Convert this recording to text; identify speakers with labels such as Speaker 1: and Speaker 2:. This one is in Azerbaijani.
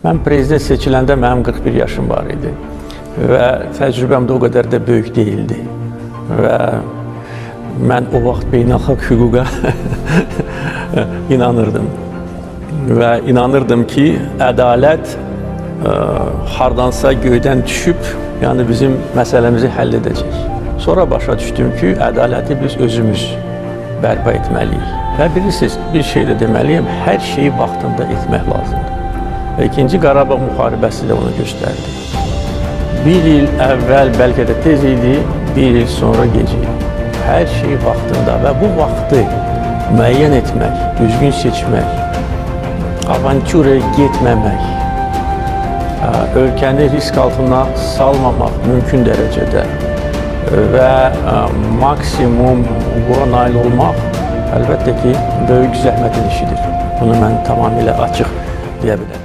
Speaker 1: Mən prezident seçiləndə mənim 41 yaşım var idi və təcrübəm də o qədər də böyük deyildi və mən o vaxt beynəlxalq hüquqa inanırdım və inanırdım ki, ədalət hardansa göydən düşüb, yəni bizim məsələmizi həll edəcək. Sonra başa düşdüm ki, ədaləti biz özümüz bərpa etməliyik. Və bilirsiniz, bir şey də deməliyim, hər şeyi vaxtında etmək lazımdır. Və ikinci Qarabağ müharibəsi də onu göstərdi. Bir il əvvəl bəlkə də tez idi, bir il sonra gec idi. Hər şey vaxtında və bu vaxtı müəyyən etmək, düzgün seçmək, avanturaya getməmək, ölkəni risk altına salmamaq mümkün dərəcədə və maksimum bura nail olmaq əlbəttə ki, böyük zəhmətin işidir. Bunu mən tamamilə açıq deyə bilərəm.